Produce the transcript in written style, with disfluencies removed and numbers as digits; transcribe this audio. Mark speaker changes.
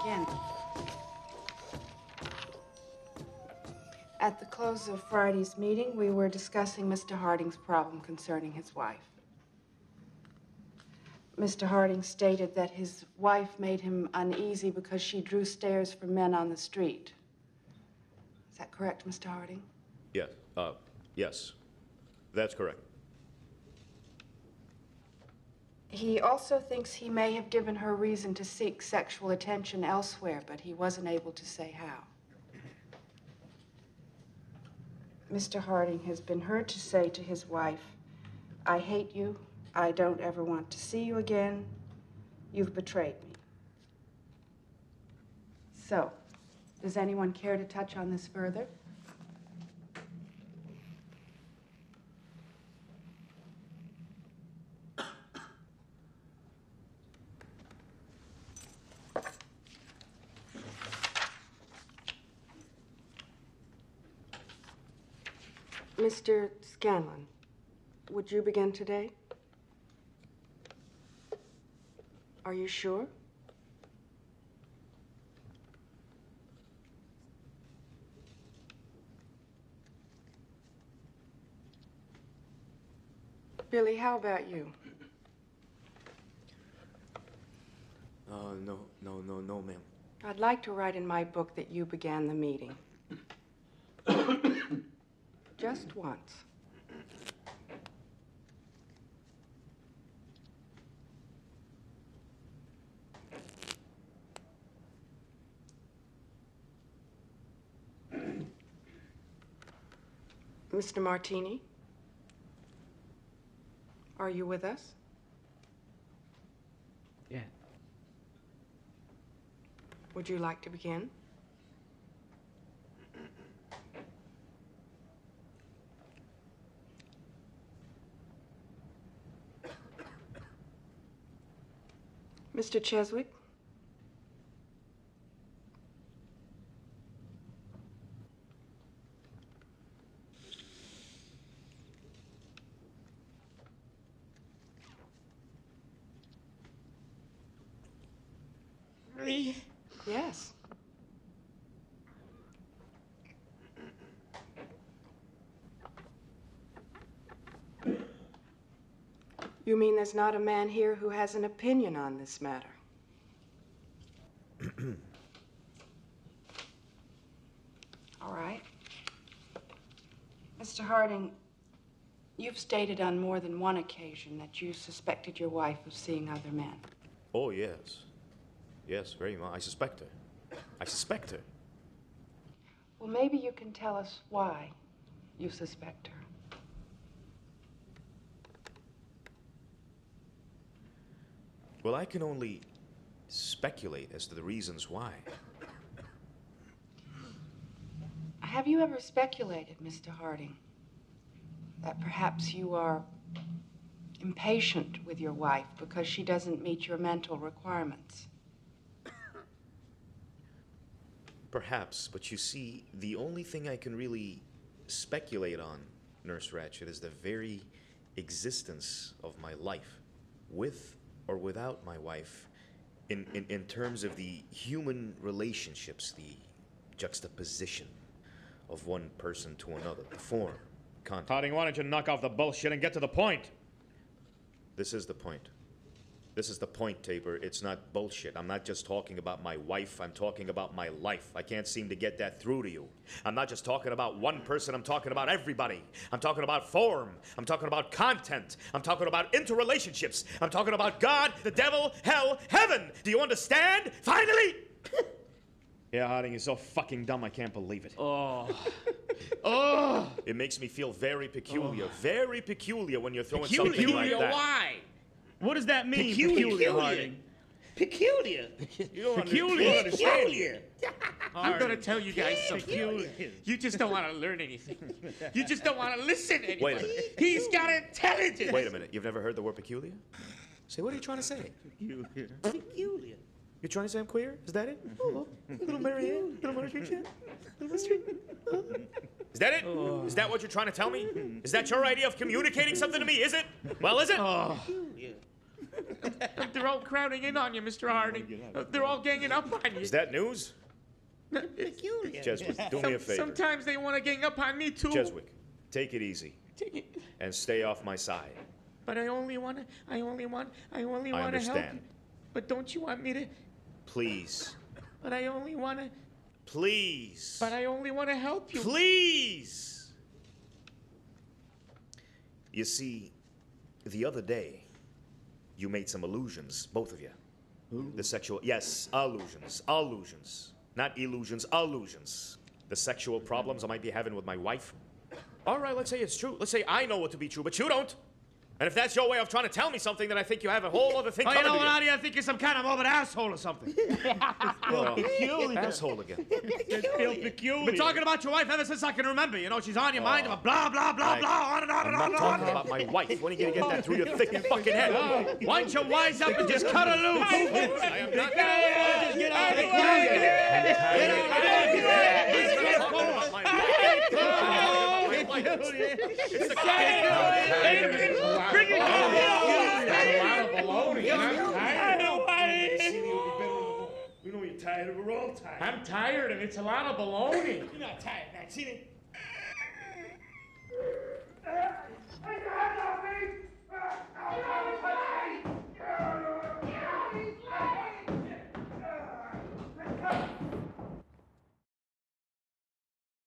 Speaker 1: begin. At the close of Friday's meeting, we were discussing Mr. Harding's problem concerning his wife. Mr. Harding stated that his wife made him uneasy because she drew stares from men on the street. Is that correct, Mr. Harding?
Speaker 2: Yes. Yes. That's correct.
Speaker 1: He also thinks he may have given her reason to seek sexual attention elsewhere, but he wasn't able to say how. Mr. Harding has been heard to say to his wife, "I hate you. I don't ever want to see you again. You've betrayed me." So, does anyone care to touch on this further? Mr. Scanlon, would you begin today? Are you sure? Billy, how about you?
Speaker 2: No, ma'am.
Speaker 1: I'd like to write in my book that you began the meeting. Just once. Mr. Martini, are you with us?
Speaker 3: Yeah.
Speaker 1: Would you like to begin? Mr. Cheswick?
Speaker 3: Me?
Speaker 1: Yes. You mean there's not a man here who has an opinion on this matter? All right. Mr. Harding, you've stated on more than one occasion that you suspected your wife of seeing other men.
Speaker 2: Oh, yes. Yes, very much. I suspect her. I suspect her.
Speaker 1: Well, maybe you can tell us why you suspect her.
Speaker 2: Well, I can only speculate as to the reasons why.
Speaker 1: Have you ever speculated, Mr. Harding, that perhaps you are impatient with your wife because she doesn't meet your mental requirements?
Speaker 2: Perhaps, but you see, the only thing I can really speculate on, Nurse Ratched, is the very existence of my life, with or without my wife, in terms of the human relationships, the juxtaposition of one person to another, the form, content.
Speaker 3: Harding, why don't you knock off the bullshit and get to the point?
Speaker 2: This is the point. This is the point, Tabor. It's not bullshit. I'm not just talking about my wife. I'm talking about my life. I can't seem to get that through to you. I'm not just talking about one person. I'm talking about everybody. I'm talking about form. I'm talking about content. I'm talking about interrelationships. I'm talking about God, the devil, hell, heaven. Do you understand? Finally!
Speaker 3: Yeah, Harding, you're so fucking dumb, I can't believe it.
Speaker 4: Oh.
Speaker 3: Oh!
Speaker 2: It makes me feel very peculiar. Very peculiar when you're throwing
Speaker 4: Peculiar?
Speaker 2: something like that.
Speaker 4: Why?
Speaker 3: What does that mean,
Speaker 4: Peculiar.
Speaker 3: Harding?
Speaker 4: Peculiar.
Speaker 3: You don't
Speaker 4: Peculiar.
Speaker 3: understand.
Speaker 4: Peculiar. I'm going to tell you guys something.
Speaker 3: Peculiar.
Speaker 4: You just don't want to learn anything. You just don't want to listen to
Speaker 2: Wait a
Speaker 4: anything.
Speaker 2: minute.
Speaker 4: He's got intelligence.
Speaker 2: Wait a minute. You've never heard the word peculiar? Say, what are you trying to say?
Speaker 4: Peculiar.
Speaker 2: You're trying to say I'm queer? Is that it? Oh, little Marianne? Little Margaret? Little Street? Is that it? Is that what you're trying to tell me? Is that your idea of communicating something to me, is it? Well, is it?
Speaker 4: Oh.
Speaker 3: I'm
Speaker 4: They're all crowding in on you, Mr. Harding. They're all ganging up on you.
Speaker 2: Is that news? Jeswick, do me a favor.
Speaker 4: Sometimes they want to gang up on me, too.
Speaker 2: Jeswick, take it easy.
Speaker 4: Take it.
Speaker 2: And stay off my side.
Speaker 4: But I only want to help you.
Speaker 2: understand.
Speaker 4: But don't you want me to?
Speaker 2: Please.
Speaker 4: But I only want to.
Speaker 2: Please.
Speaker 4: But I only want to help you.
Speaker 2: Please. You see, the other day, you made some allusions, both of you.
Speaker 3: Who?
Speaker 2: The sexual, yes, allusions. Not illusions, allusions. The sexual problems I might be having with my wife. All right, let's say it's true. Let's say I know it to be true, but you don't. And if that's your way of trying to tell me something, then I think you have a whole other thing coming to you.
Speaker 3: Oh, you know what, Artie? I think you're some kind of morbid asshole or something.
Speaker 2: Peculiar. Asshole again.
Speaker 3: Feel peculiar. Been talking about your wife ever since I can remember. You know, she's on your mind about blah, blah, blah, blah, on and on and on
Speaker 2: I'm
Speaker 3: and
Speaker 2: not
Speaker 3: on.
Speaker 2: talking about my wife. When are you going to get that through your thick fucking head?
Speaker 3: Why don't you wise up and just cut her loose?
Speaker 2: I am not.
Speaker 3: Just get out of the way. Get out of the way.
Speaker 2: It's the guy.
Speaker 3: Bring it down.
Speaker 4: That's a lot of baloney. I'm tired.
Speaker 3: We know you're tired. We're all tired.
Speaker 4: I'm tired, and it's a lot of baloney.
Speaker 3: You're not tired, man. See,